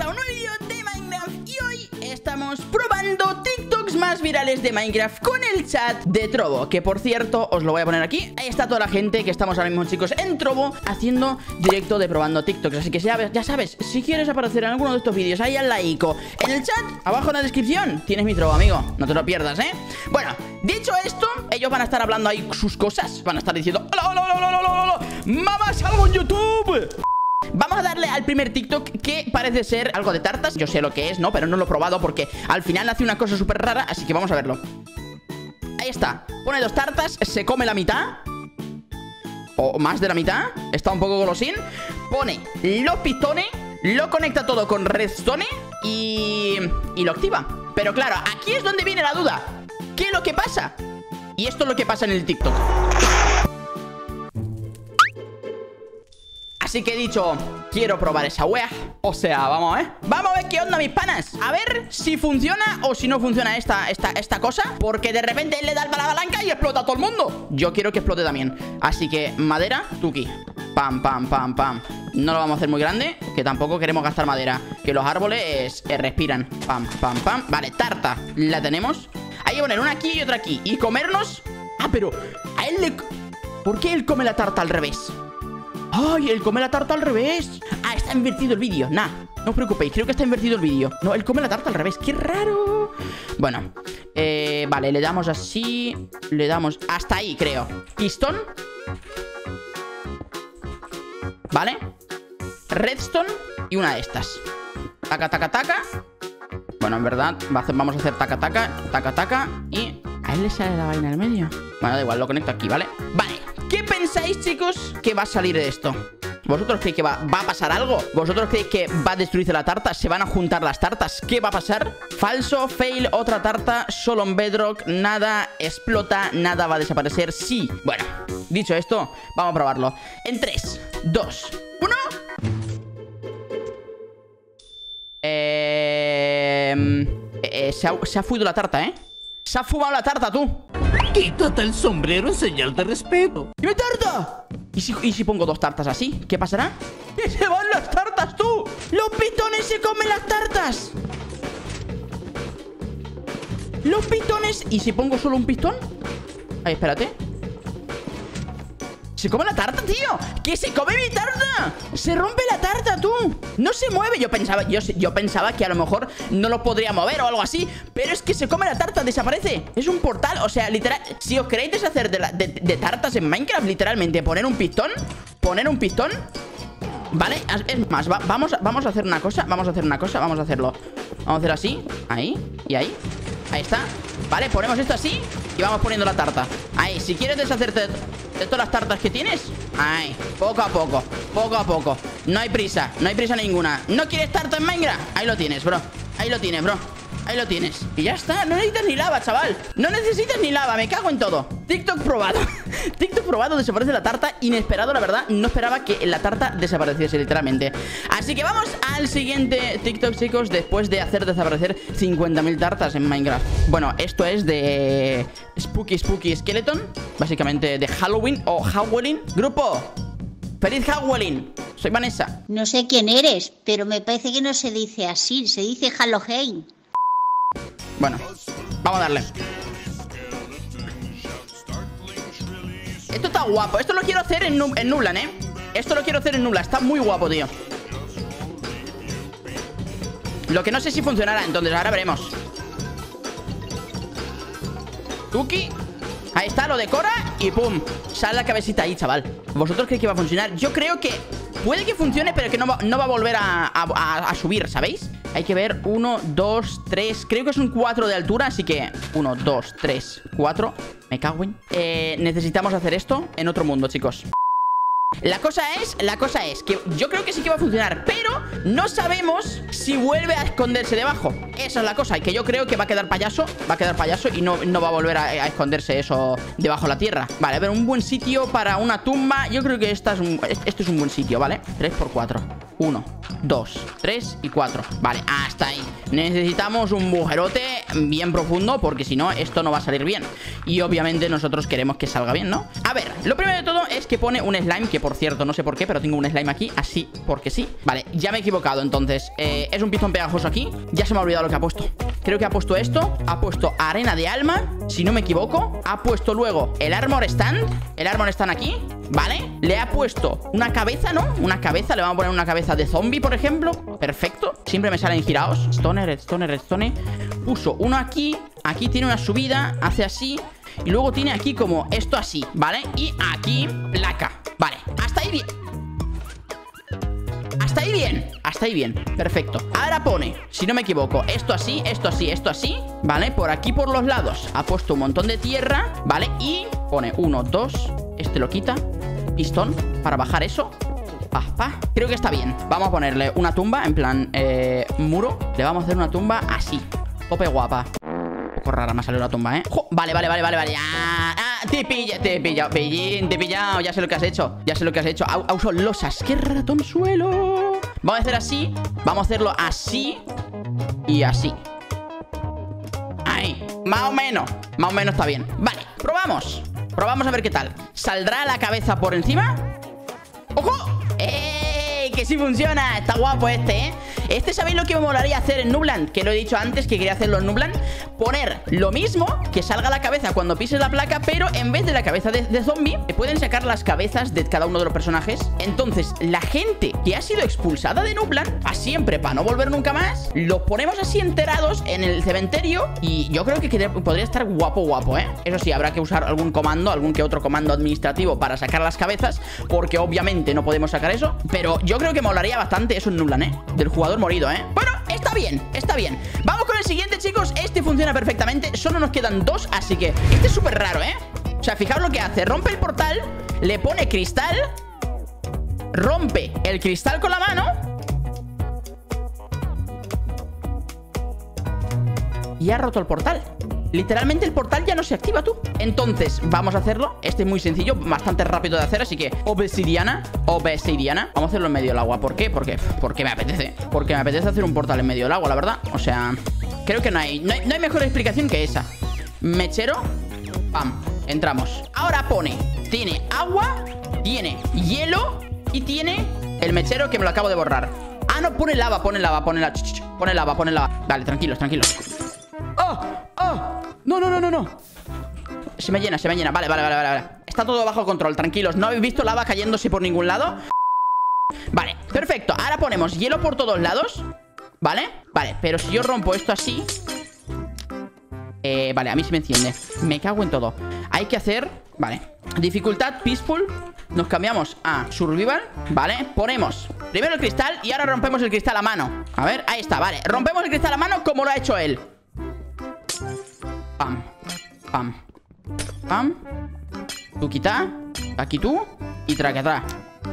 a un nuevo vídeo de Minecraft y hoy estamos probando TikToks más virales de Minecraft con el chat de Trovo, que por cierto, os lo voy a poner aquí. Ahí está toda la gente que estamos ahora mismo, chicos, en Trovo haciendo directo de probando TikToks. Así que ya sabes, si quieres aparecer en alguno de estos vídeos, ahí al laico en el chat, abajo en la descripción, tienes mi Trovo, amigo. No te lo pierdas, ¿eh? Bueno, dicho esto, ellos van a estar hablando ahí sus cosas. Van a estar diciendo: ¡Hola, hola, hola, hola, hola, hola! ¡Mamá, salgo en YouTube! Vamos a darle al primer TikTok, que parece ser algo de tartas. Yo sé lo que es, ¿no? Pero no lo he probado porque al final hace una cosa súper rara. Así que vamos a verlo. Ahí está. Pone 2 tartas, se come la mitad o más de la mitad. Está un poco golosín. Pone los pistones, lo conecta todo con redstone y lo activa. Pero claro, aquí es donde viene la duda. ¿Qué es lo que pasa? Y esto es lo que pasa en el TikTok. Así que he dicho, quiero probar esa wea. O sea, vamos a ver. Vamos a ver qué onda, mis panas. A ver si funciona o si no funciona esta cosa. Porque de repente él le da la palanca y explota a todo el mundo. Yo quiero que explote también. Así que, madera, tuki. Pam, pam, pam, pam. No lo vamos a hacer muy grande, que tampoco queremos gastar madera. Que los árboles respiran. Pam, pam, pam. Vale, tarta. La tenemos. Hay que poner una aquí y otra aquí. Y comernos. Ah, pero a él le... ¿Por qué él come la tarta al revés? ¡Ay! Él come la tarta al revés. Ah, está invertido el vídeo. Nah, no os preocupéis, creo que está invertido el vídeo. No, él come la tarta al revés. ¡Qué raro! Bueno, vale, le damos así. Le damos hasta ahí, creo. Pistón. Vale. Redstone y una de estas. Taca, taca, taca. Bueno, en verdad vamos a hacer taca, taca, taca, taca. Y a él le sale la vaina en el medio. Bueno, da igual, lo conecto aquí, ¿vale? Vale. ¿Qué pensáis, chicos, que va a salir de esto? ¿Vosotros creéis que va a pasar algo? ¿Vosotros creéis que va a destruirse la tarta? ¿Se van a juntar las tartas? ¿Qué va a pasar? Falso, fail, otra tarta, solo en Bedrock, nada explota, nada va a desaparecer. Sí. Bueno, dicho esto, vamos a probarlo. En 3, 2, 1. Se ha fuido la tarta, ¿eh? Se ha fumado la tarta, tú. Quítate el sombrero en señal de respeto. ¡Y mi tarta! ¿Y si pongo 2 tartas así? ¿Qué pasará? ¡Que se van las tartas, tú! ¡Los pitones se comen las tartas! ¡Los pitones! ¿Y si pongo solo un pistón? Ay, espérate. ¡Se come la tarta, tío! ¡Que se come mi tarta! ¡Se rompe la tarta, tú! ¡No se mueve! Yo pensaba que a lo mejor no lo podría mover o algo así. Pero es que se come la tarta, desaparece. Es un portal, o sea, literal. Si os queréis deshacer de tartas en Minecraft, literalmente poner un pistón. Vale, es más, vamos a hacer una cosa. Vamos a hacerlo. Vamos a hacer así, ahí y ahí. Ahí está. Vale, ponemos esto así y vamos poniendo la tarta. Ahí, si quieres deshacerte de todas las tartas que tienes, ahí, poco a poco. No hay prisa ninguna. ¿No quieres tarta en Minecraft? Ahí lo tienes, bro. Ahí lo tienes. Y ya está, no necesitas ni lava, chaval. No necesitas ni lava, me cago en todo. TikTok probado. TikTok probado, desaparece la tarta. Inesperado, la verdad. No esperaba que la tarta desapareciese, literalmente. Así que vamos al siguiente TikTok, chicos. Después de hacer desaparecer 50.000 tartas en Minecraft. Bueno, esto es de Spooky Skeleton. Básicamente de Halloween o Halloween. Grupo, ¡feliz Halloween! Soy Vanessa. No sé quién eres, pero me parece que no se dice así. Se dice Halloween. Bueno, vamos a darle. Esto está guapo. Esto lo quiero hacer en Nublan, ¿eh? Esto lo quiero hacer en Nublan. Está muy guapo, tío. Lo que no sé si funcionará, entonces ahora veremos. Tuki. Ahí está, lo decora y pum. Sale la cabecita ahí, chaval. ¿Vosotros creéis que va a funcionar? Yo creo que puede que funcione, pero que no va a volver a subir, ¿sabéis? Hay que ver, 1, 2, 3. Creo que son 4 de altura, así que 1, 2, 3, 4. Me cago en... necesitamos hacer esto en otro mundo, chicos. La cosa es que yo creo que sí que va a funcionar, pero no sabemos si vuelve a esconderse debajo. Esa es la cosa, y que yo creo que va a quedar payaso. Y no va a volver a esconderse eso debajo de la tierra. Vale, a ver, un buen sitio para una tumba. Yo creo que este es un buen sitio, ¿vale? 3 por 4, 1 2, 3 y 4. Vale, hasta ahí. Necesitamos un bujerote bien profundo, porque si no, esto no va a salir bien. Y obviamente nosotros queremos que salga bien, ¿no? A ver, lo primero de todo es que pone un slime, que por cierto, no sé por qué, pero tengo un slime aquí, así, porque sí. Vale, ya me he equivocado, entonces es un pistón pegajoso aquí. Ya se me ha olvidado lo que ha puesto. Creo que ha puesto esto, ha puesto arena de alma, si no me equivoco. Ha puesto luego el armor stand. El armor stand aquí, ¿vale? Le ha puesto una cabeza, ¿no? Una cabeza, le vamos a poner una cabeza de zombie, por ejemplo. Perfecto, siempre me salen girados. Redstone, redstone, redstone. Puso uno aquí. Aquí tiene una subida, hace así. Y luego tiene aquí como esto así, ¿vale? Y aquí placa, vale, hasta ahí bien. Hasta ahí bien, hasta ahí bien, perfecto. Ahora pone, si no me equivoco, esto así, esto así, esto así, ¿vale? Por aquí por los lados ha puesto un montón de tierra, ¿vale? Y pone 1, 2, este lo quita. Pistón para bajar eso. Creo que está bien. Vamos a ponerle una tumba, en plan muro. Le vamos a hacer una tumba así, tope guapa. Un poco rara me ha salido la tumba, ¿eh? Vale. Te he pillado, pillín, te he pillado. Ya sé lo que has hecho, ya sé lo que has hecho. Ha usado losas, qué ratón suelo. Vamos a hacer así, vamos a hacerlo así y así. Ahí, más o menos está bien. Vale, probamos a ver qué tal. ¿Saldrá la cabeza por encima? ¡Ojo! ¡Ey! Que sí funciona. Está guapo este, ¿eh? Este, ¿sabéis lo que me molaría hacer en Nubland? Que lo he dicho antes, que quería hacerlo en Nubland. Poner lo mismo, que salga la cabeza cuando pises la placa, pero en vez de la cabeza de zombie, pueden sacar las cabezas de cada uno de los personajes. Entonces, la gente que ha sido expulsada de Nubland, a siempre, para no volver nunca más, los ponemos así enterados en el cementerio. Y yo creo que podría estar guapo, ¿eh? Eso sí, habrá que usar algún comando, algún que otro comando administrativo para sacar las cabezas, porque obviamente no podemos sacar eso. Pero yo creo que molaría bastante eso en Nubland, ¿eh? Del jugador morido, ¿eh? Bueno, está bien, está bien. Vamos con el siguiente, chicos. Este funciona perfectamente. Solo nos quedan 2, así que este es súper raro, ¿eh? O sea, fijaos lo que hace. Rompe el portal, le pone cristal, rompe el cristal con la mano y ha roto el portal. Literalmente el portal ya no se activa, tú. Entonces, vamos a hacerlo. Este es muy sencillo, bastante rápido de hacer. Así que, obsidiana. Vamos a hacerlo en medio del agua. ¿Por qué? Porque me apetece. Porque me apetece hacer un portal en medio del agua, la verdad. O sea, creo que no hay mejor explicación que esa. Mechero. Pam, entramos. Ahora tiene agua, tiene hielo y tiene el mechero, que me lo acabo de borrar. Ah, no, pone lava. Vale, tranquilos. No. Se me llena. Vale. Está todo bajo control, tranquilos. ¿No habéis visto lava cayéndose por ningún lado? Vale, perfecto. Ahora ponemos hielo por todos lados. Vale, pero si yo rompo esto así, vale, a mí se me enciende. Me cago en todo. Hay que hacer, vale, dificultad peaceful. Nos cambiamos a survival, vale. Ponemos primero el cristal y ahora rompemos el cristal a mano. A ver, ahí está, vale. Rompemos el cristal a mano como lo ha hecho él. Pam. Tú quita. Aquí tú. Y traca.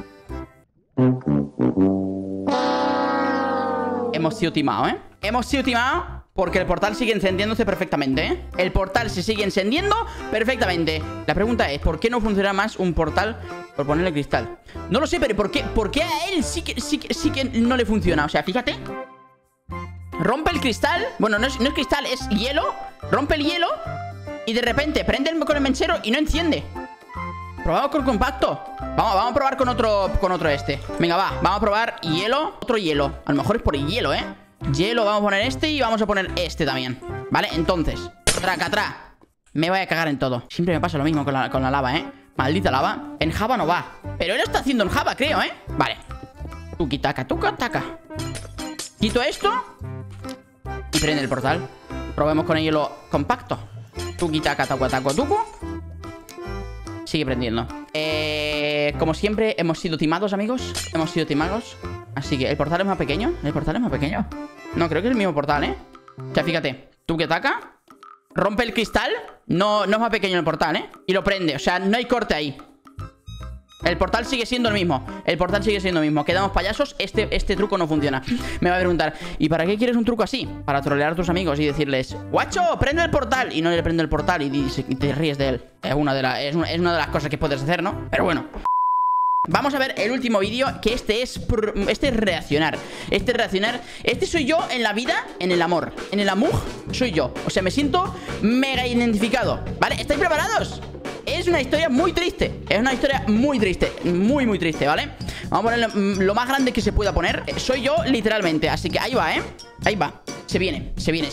Hemos sido timados, ¿eh? Hemos sido timados porque el portal sigue encendiéndose perfectamente, ¿eh? El portal se sigue encendiendo perfectamente. La pregunta es, ¿por qué no funciona más un portal por ponerle cristal? No lo sé, pero ¿por qué a él sí que no le funciona? O sea, fíjate. Rompe el cristal. Bueno, no es cristal, es hielo. Rompe el hielo y de repente prende con el mechero y no enciende. Probamos con compacto. Vamos a probar con otro este. Venga, vamos a probar hielo. Otro hielo. A lo mejor es por el hielo, ¿eh? Hielo, vamos a poner este y vamos a poner este también. Vale, entonces, tracatrá. Me voy a cagar en todo. Siempre me pasa lo mismo con la lava, ¿eh? Maldita lava. En Java no va. Pero él lo está haciendo en Java, creo, ¿eh? Vale. Tuki-taka. Quito esto y prende el portal. Probemos con el hielo compacto. Tuki-taka, tuku. Sigue prendiendo. Como siempre, hemos sido timados, amigos. Hemos sido timados. Así que el portal es más pequeño. No, creo que es el mismo portal, ¿eh? O sea, fíjate. Tuki-taka. Rompe el cristal. No es más pequeño el portal, ¿eh? Y lo prende. O sea, no hay corte ahí. El portal sigue siendo el mismo. Quedamos payasos. Este truco no funciona. Me va a preguntar, ¿y para qué quieres un truco así? Para trolear a tus amigos y decirles, guacho, prende el portal. Y no le prende el portal y te ríes de él. Es una de las cosas que puedes hacer, ¿no? Pero bueno. Vamos a ver el último vídeo, que este es reaccionar. Este soy yo en la vida, en el amor. En el amor soy yo. O sea, me siento mega identificado, ¿vale? ¿Estáis preparados? Es una historia muy triste. Es una historia muy triste. Muy, muy triste, ¿vale? Vamos a poner lo más grande que se pueda poner. Soy yo, literalmente. Así que ahí va, ¿eh? Ahí va. Se viene.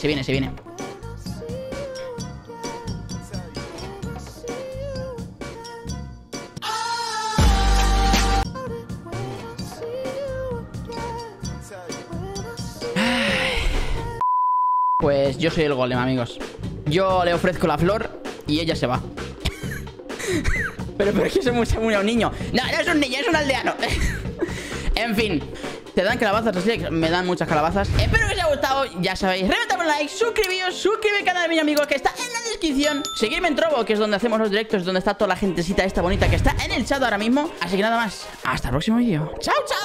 Pues yo soy el golem, amigos. Yo le ofrezco la flor y ella se va. pero es que se muere a un niño. No es un niño, es un aldeano. En fin, te dan calabazas, así que me dan muchas calabazas. Espero que os haya gustado, ya sabéis. Reventad un like, suscribíos al canal de mi amigo que está en la descripción. Seguidme en Trovo, que es donde hacemos los directos, donde está toda la gentecita esta bonita que está en el chat ahora mismo. Así que nada más, hasta el próximo vídeo. Chao, chao.